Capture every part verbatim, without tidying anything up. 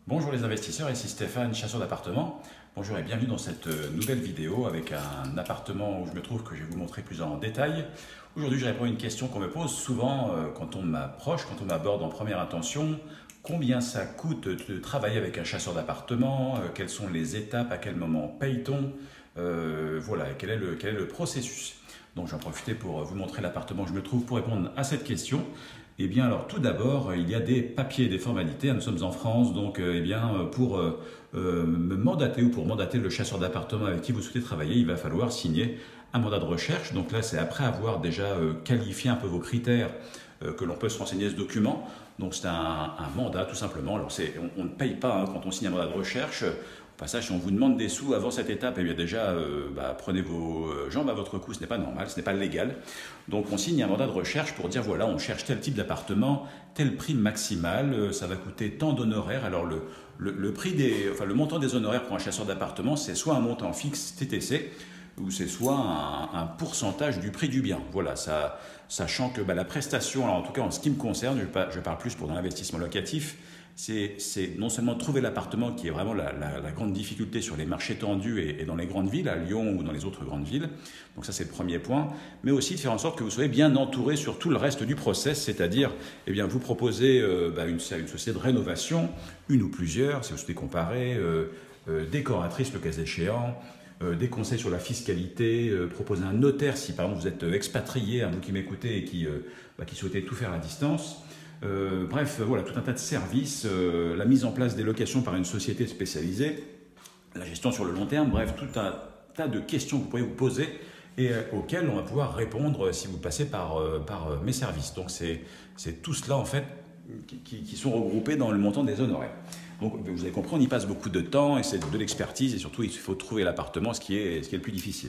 Bonjour les investisseurs, ici Stéphane, chasseur d'appartements. Bonjour et bienvenue dans cette nouvelle vidéo avec un appartement où je me trouve que je vais vous montrer plus en détail. Aujourd'hui, je réponds à une question qu'on me pose souvent euh, quand on m'approche, quand on m'aborde en première intention. Combien ça coûte de travailler avec un chasseur d'appartements? euh, Quelles sont les étapes? À quel moment paye-t-on? euh, Voilà, quel est le, quel est le processus? Donc j'en profite pour vous montrer l'appartement où je me trouve pour répondre à cette question. Eh bien, alors tout d'abord, il y a des papiers, des formalités. Nous sommes en France, donc euh, eh bien, pour euh, euh, me mandater ou pour mandater le chasseur d'appartement avec qui vous souhaitez travailler, il va falloir signer un mandat de recherche. Donc là, c'est après avoir déjà euh, qualifié un peu vos critères euh, que l'on peut se renseigner ce document. Donc c'est un, un mandat tout simplement. Alors on, on ne paye pas hein, quand on signe un mandat de recherche. Au passage, si on vous demande des sous avant cette étape, eh bien déjà, euh, bah, prenez vos jambes à votre cou, ce n'est pas normal, ce n'est pas légal. Donc on signe un mandat de recherche pour dire, voilà, on cherche tel type d'appartement, tel prix maximal, euh, ça va coûter tant d'honoraires. Alors le, le, le, prix des, enfin, le montant des honoraires pour un chasseur d'appartement, c'est soit un montant fixe T T C, ou c'est soit un, un pourcentage du prix du bien. Voilà, ça, sachant que bah, la prestation, alors en tout cas en ce qui me concerne, je, je parle plus pour l'investissement locatif, c'est non seulement trouver l'appartement qui est vraiment la, la, la grande difficulté sur les marchés tendus et, et dans les grandes villes, à Lyon ou dans les autres grandes villes, donc ça c'est le premier point, mais aussi de faire en sorte que vous soyez bien entouré sur tout le reste du process, c'est-à-dire eh bien, vous proposez euh, bah, une, une société de rénovation, une ou plusieurs, si vous souhaitez comparer, euh, euh, décoratrice le cas échéant, Euh, des conseils sur la fiscalité, euh, proposer un notaire si par exemple vous êtes expatrié, à vous qui m'écoutez et qui, euh, bah, qui souhaitez tout faire à distance. Euh, bref, voilà, tout un tas de services, euh, la mise en place des locations par une société spécialisée, la gestion sur le long terme, bref, tout un tas de questions que vous pourriez vous poser et euh, auxquelles on va pouvoir répondre si vous passez par, euh, par euh, mes services. Donc c'est tout cela en fait qui, qui, qui sont regroupés dans le montant des honoraires. Donc vous avez compris, on y passe beaucoup de temps et c'est de l'expertise et surtout il faut trouver l'appartement, ce qui est, ce qui est le plus difficile.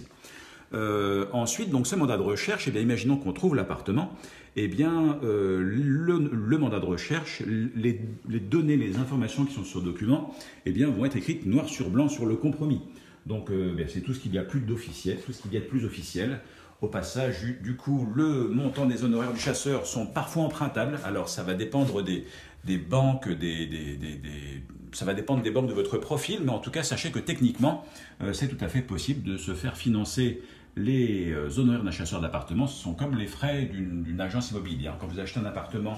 Euh, ensuite, donc ce mandat de recherche, eh bien, imaginons qu'on trouve l'appartement, eh bien, euh, le, le mandat de recherche, les, les données, les informations qui sont sur le document, eh bien, vont être écrites noir sur blanc sur le compromis. Donc euh, c'est tout ce qu'il y a plus d'officiel, tout ce qu'il y a de plus officiel. Au passage, du, du coup, le montant des honoraires du chasseur sont parfois empruntables. Alors ça va dépendre des, des banques, des, des, des, des, ça va dépendre des banques de votre profil, mais en tout cas, sachez que techniquement, euh, c'est tout à fait possible de se faire financer les euh, honoraires d'un chasseur d'appartement. Ce sont comme les frais d'une agence immobilière. Quand vous achetez un appartement,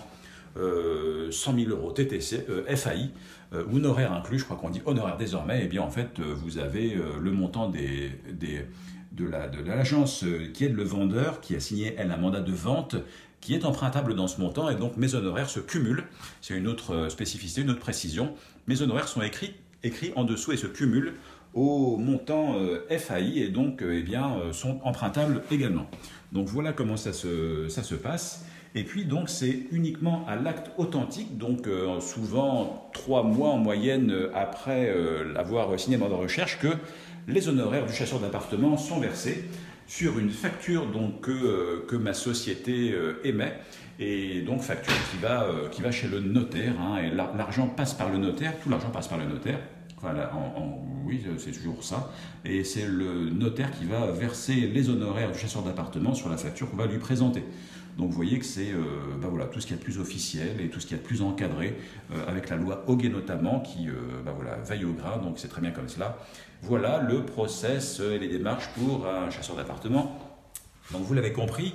euh, cent mille euros T T C, euh, F A I, euh, honoraire inclus, je crois qu'on dit honoraire désormais, eh bien en fait, euh, vous avez euh, le montant des, des, de l'agence la, de qui aide le vendeur, qui a signé, elle, un mandat de vente, qui est empruntable dans ce montant, et donc mes honoraires se cumulent. C'est une autre spécificité, une autre précision. Mes honoraires sont écrits, écrits en dessous et se cumulent au montant euh, F A I, et donc euh, eh bien, euh, sont empruntables également. Donc voilà comment ça se, ça se passe. Et puis donc c'est uniquement à l'acte authentique, donc euh, souvent trois mois en moyenne après euh, l'avoir signé le mandat de recherche, que les honoraires du chasseur d'appartement sont versés sur une facture donc, que, euh, que ma société euh, émet, et donc facture qui va, euh, qui va chez le notaire, hein, et l'argent passe par le notaire, tout l'argent passe par le notaire. Enfin, là, en, en, oui, c'est toujours ça. Et c'est le notaire qui va verser les honoraires du chasseur d'appartement sur la facture qu'on va lui présenter. Donc vous voyez que c'est euh, ben voilà, tout ce qu'il y a de plus officiel et tout ce qu'il y a de plus encadré, euh, avec la loi Hoguet notamment, qui euh, ben voilà, veille au grain, donc c'est très bien comme cela. Voilà le process et les démarches pour un chasseur d'appartement. Donc vous l'avez compris,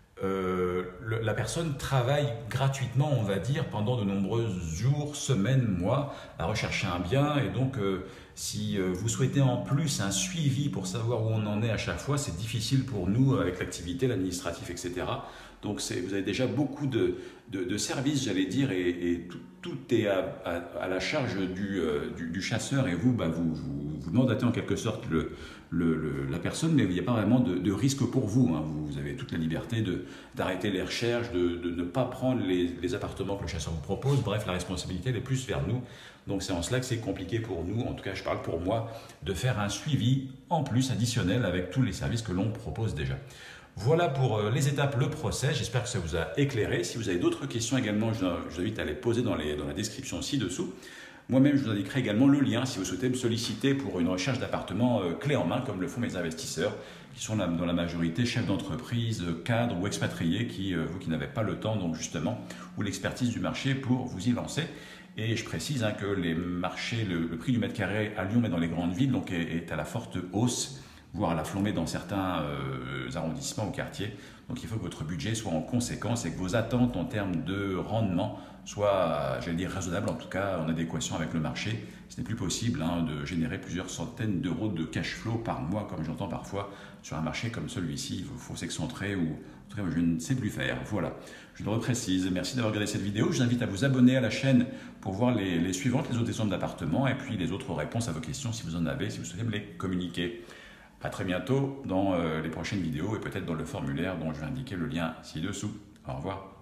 Euh, le, la personne travaille gratuitement, on va dire, pendant de nombreux jours, semaines, mois, à rechercher un bien. Et donc, euh, si euh, vous souhaitez en plus un suivi pour savoir où on en est à chaque fois, c'est difficile pour nous avec l'activité, l'administratif, et cetera. Donc, vous avez déjà beaucoup de, de, de services, j'allais dire, et, et tout, tout est à, à, à la charge du, euh, du, du chasseur. Et vous, bah, vous, vous, vous mandatez en quelque sorte le, le, le, la personne, mais il n'y a pas vraiment de, de risque pour vous, hein. Vous avez toute la liberté d'arrêter les recherches, de, de ne pas prendre les, les appartements que le chasseur vous propose. Bref, la responsabilité elle est plus vers nous. Donc c'est en cela que c'est compliqué pour nous, en tout cas je parle pour moi, de faire un suivi en plus additionnel avec tous les services que l'on propose déjà. Voilà pour les étapes, le procès. J'espère que ça vous a éclairé. Si vous avez d'autres questions également, je vous invite à les poser dans, les, dans la description ci-dessous. Moi-même, je vous indiquerai également le lien si vous souhaitez me solliciter pour une recherche d'appartement euh, clé en main, comme le font mes investisseurs, qui sont là, dans la majorité chefs d'entreprise, cadres ou expatriés, qui, euh, vous qui n'avez pas le temps, donc justement, ou l'expertise du marché pour vous y lancer. Et je précise hein, que les marchés, le, le prix du mètre carré à Lyon, mais dans les grandes villes, donc, est, est à la forte hausse, voire à la flambée dans certains euh, arrondissements ou quartiers. Donc il faut que votre budget soit en conséquence et que vos attentes en termes de rendement soient, j'allais dire, raisonnables, en tout cas en adéquation avec le marché. Ce n'est plus possible hein, de générer plusieurs centaines d'euros de cash flow par mois, comme j'entends parfois sur un marché comme celui-ci. Il faut, faut s'excentrer ou en tout cas je ne sais plus faire. Voilà, je le reprécise. Merci d'avoir regardé cette vidéo. Je vous invite à vous abonner à la chaîne pour voir les, les suivantes, les autres exemples d'appartements et puis les autres réponses à vos questions si vous en avez, si vous souhaitez me les communiquer. À très bientôt dans euh, les prochaines vidéos et peut-être dans le formulaire dont je vais indiquer le lien ci-dessous. Au revoir.